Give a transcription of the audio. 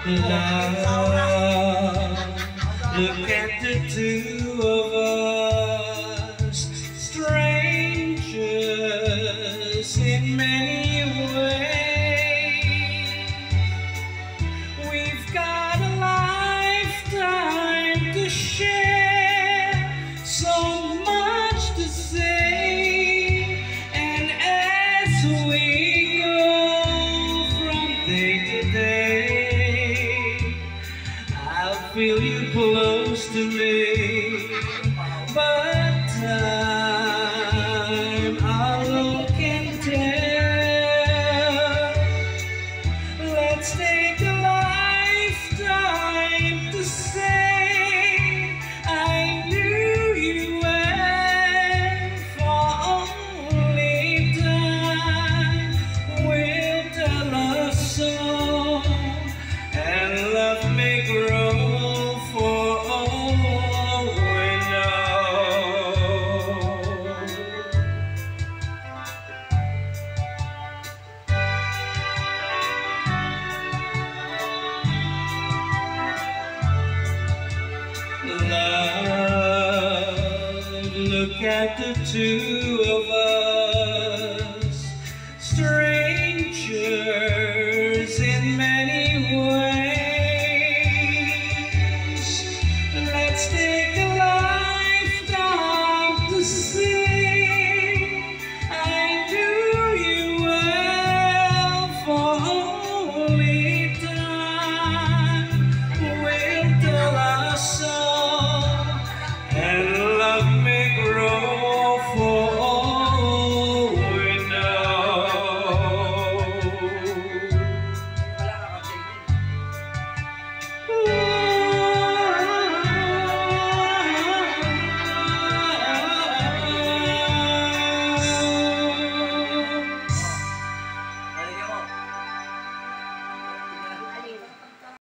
Love, look at the two of us, strangers in many ways. We've got a lifetime to share, so much to say, and as we go from day to day, I'll feel you close to me, but time alone can tell. Let's take a lifetime to say I knew you well, for only time will tell us so, and love may grow for all we know. Love, look at the two of